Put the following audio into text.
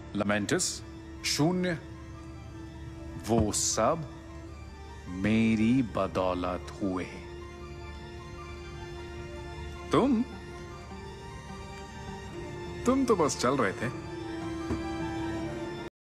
लमेंटस, शून्य, वो सब मेरी बदौलत हुए। तुम तो बस चल रहे थे।